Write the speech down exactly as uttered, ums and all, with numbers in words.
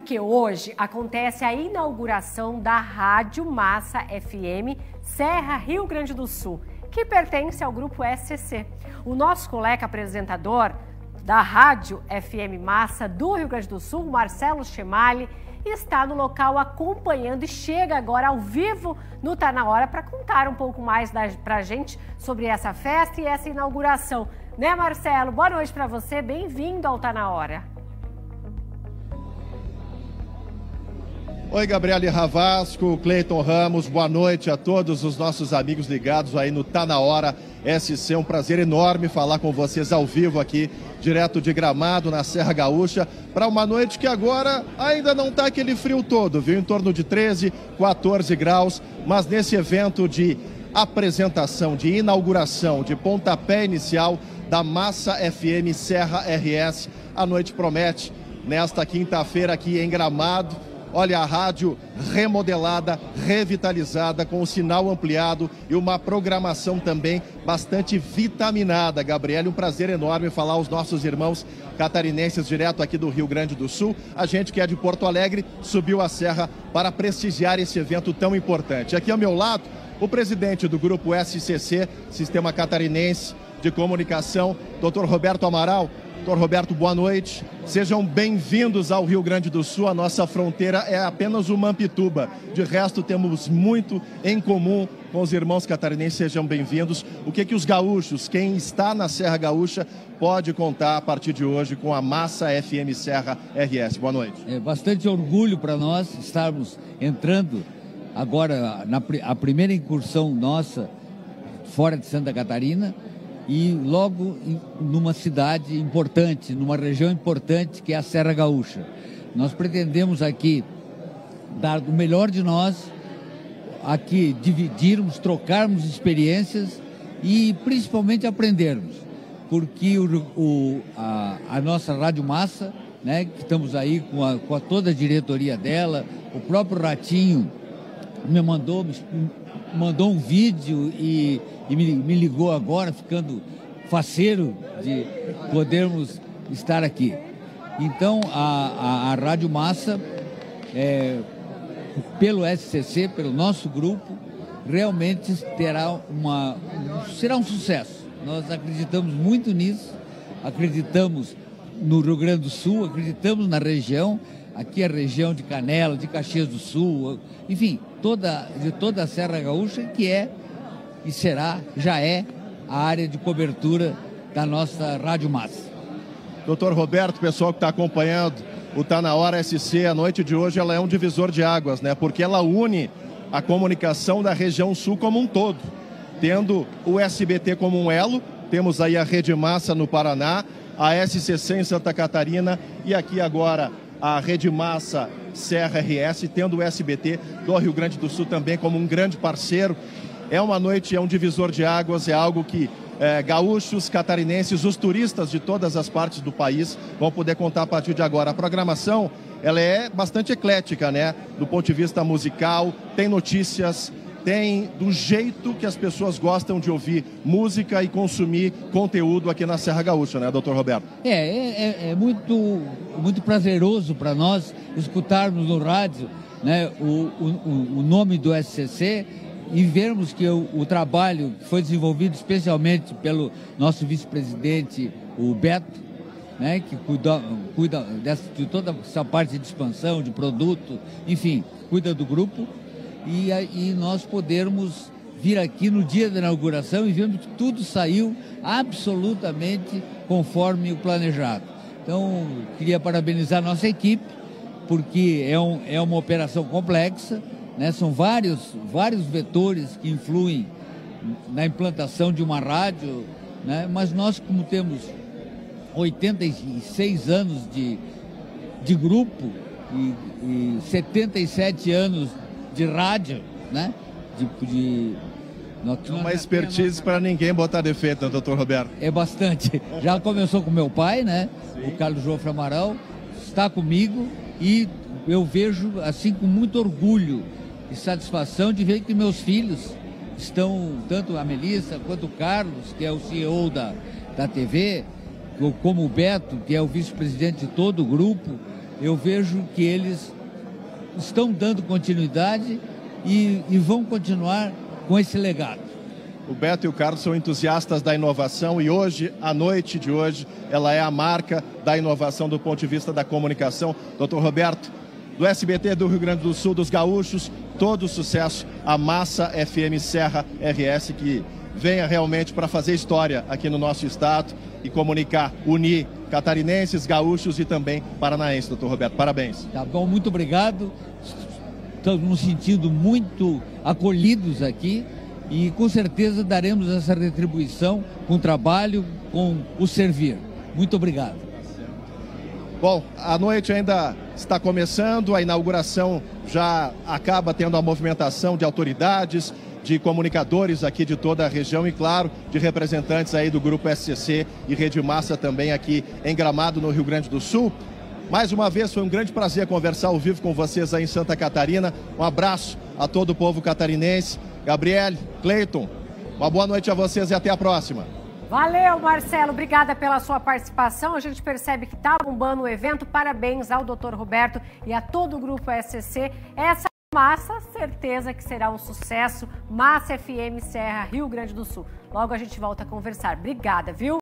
porque hoje acontece a inauguração da Rádio Massa F M Serra Rio Grande do Sul, que pertence ao grupo S C C. O nosso colega apresentador da Rádio F M Massa do Rio Grande do Sul, Marcelo Chemali, está no local acompanhando e chega agora ao vivo no Tá Na Hora para contar um pouco mais para a gente sobre essa festa e essa inauguração. Né, Marcelo? Boa noite para você, bem-vindo ao Tá Na Hora. Oi, Gabriele Ravasco, Cleiton Ramos, boa noite a todos os nossos amigos ligados aí no Tá Na Hora S C. Um prazer enorme falar com vocês ao vivo aqui, direto de Gramado, na Serra Gaúcha, para uma noite que agora ainda não está aquele frio todo, viu? Em torno de treze, quatorze graus, mas nesse evento de apresentação, de inauguração, de pontapé inicial da Massa F M Serra R S, a noite promete nesta quinta-feira aqui em Gramado. Olha, a rádio remodelada, revitalizada, com o sinal ampliado e uma programação também bastante vitaminada. Gabriele, um prazer enorme falar aos nossos irmãos catarinenses direto aqui do Rio Grande do Sul. A gente que é de Porto Alegre subiu a serra para prestigiar esse evento tão importante. Aqui ao meu lado, o presidente do grupo S C C, Sistema Catarinense de Comunicação, doutor Roberto Amaral. doutor Roberto, boa noite. Sejam bem-vindos ao Rio Grande do Sul. A nossa fronteira é apenas uma Mampituba. De resto, temos muito em comum com os irmãos catarinenses. Sejam bem-vindos. O que que os gaúchos, quem está na Serra Gaúcha, pode contar a partir de hoje com a Massa F M Serra R S? Boa noite. É bastante orgulho para nós estarmos entrando agora na a primeira incursão nossa fora de Santa Catarina, e logo em, numa cidade importante, numa região importante que é a Serra Gaúcha. Nós pretendemos aqui dar o melhor de nós, aqui dividirmos, trocarmos experiências e principalmente aprendermos, porque o, o, a, a nossa Rádio Massa, né, que estamos aí com, a, com a toda a diretoria dela, o próprio Ratinho me mandou, me mandou um vídeo e, e me, me ligou agora, ficando faceiro de podermos estar aqui. Então, a, a, a Rádio Massa, é, pelo S C C, pelo nosso grupo, realmente terá uma, será um sucesso. Nós acreditamos muito nisso, acreditamos no Rio Grande do Sul, acreditamos na região. Aqui a região de Canela, de Caxias do Sul, enfim, toda, de toda a Serra Gaúcha, que é e será, já é, a área de cobertura da nossa Rádio Massa. doutor Roberto, pessoal que está acompanhando o Tá Na Hora S C, a noite de hoje ela é um divisor de águas, né? Porque ela une a comunicação da região sul como um todo, tendo o S B T como um elo, temos aí a Rede Massa no Paraná, a S C C em Santa Catarina e aqui agora a Rede Massa Serra R S, tendo o S B T do Rio Grande do Sul também como um grande parceiro. É uma noite, é um divisor de águas, é algo que é, gaúchos, catarinenses, os turistas de todas as partes do país vão poder contar a partir de agora. A programação, ela é bastante eclética, né? Do ponto de vista musical, tem notícias, tem do jeito que as pessoas gostam de ouvir música e consumir conteúdo aqui na Serra Gaúcha, né, doutor Roberto? É, é, é muito, muito prazeroso para nós escutarmos no rádio, né, o, o, o nome do S C C e vermos que o, o trabalho que foi desenvolvido especialmente pelo nosso vice-presidente, o Beto, né, que cuida, cuida dessa, de toda essa parte de expansão, de produto, enfim, cuida do grupo. E, e nós podermos vir aqui no dia da inauguração e vermos que tudo saiu absolutamente conforme o planejado. Então, queria parabenizar a nossa equipe, porque é, um, é uma operação complexa, né? São vários, vários vetores que influem na implantação de uma rádio, né? Mas nós, como temos oitenta e seis anos de, de grupo e, e setenta e sete anos de rádio, né? De, de... Uma expertise para ninguém botar defeito, né, doutor Roberto? É bastante. Já começou com meu pai, né? Sim. O Carlos Joffre Amaral está comigo e eu vejo assim com muito orgulho e satisfação de ver que meus filhos estão, tanto a Melissa quanto o Carlos, que é o C E O da, da T V, como o Beto, que é o vice-presidente de todo o grupo, eu vejo que eles estão dando continuidade e, e vão continuar com esse legado. O Beto e o Carlos são entusiastas da inovação e hoje, a noite de hoje, ela é a marca da inovação do ponto de vista da comunicação. doutor Roberto, do S B T do Rio Grande do Sul, dos gaúchos, todo o sucesso, a Massa F M Serra R S, que venha realmente para fazer história aqui no nosso estado e comunicar, unir catarinenses, gaúchos e também paranaenses, doutor Roberto. Parabéns. Tá bom, muito obrigado. Estamos nos sentindo muito acolhidos aqui e com certeza daremos essa retribuição com o trabalho, com o servir. Muito obrigado. Bom, a noite ainda está começando, a inauguração já acaba tendo a movimentação de autoridades, de comunicadores aqui de toda a região e, claro, de representantes aí do Grupo S C C e Rede Massa também aqui em Gramado, no Rio Grande do Sul. Mais uma vez, foi um grande prazer conversar ao vivo com vocês aí em Santa Catarina. Um abraço a todo o povo catarinense. Gabriele, Cleiton, uma boa noite a vocês e até a próxima. Valeu, Marcelo. Obrigada pela sua participação. A gente percebe que está bombando o evento. Parabéns ao doutor Roberto e a todo o Grupo S C C. Essa Massa, certeza que será um sucesso. Massa F M Serra, Rio Grande do Sul. Logo a gente volta a conversar. Obrigada, viu?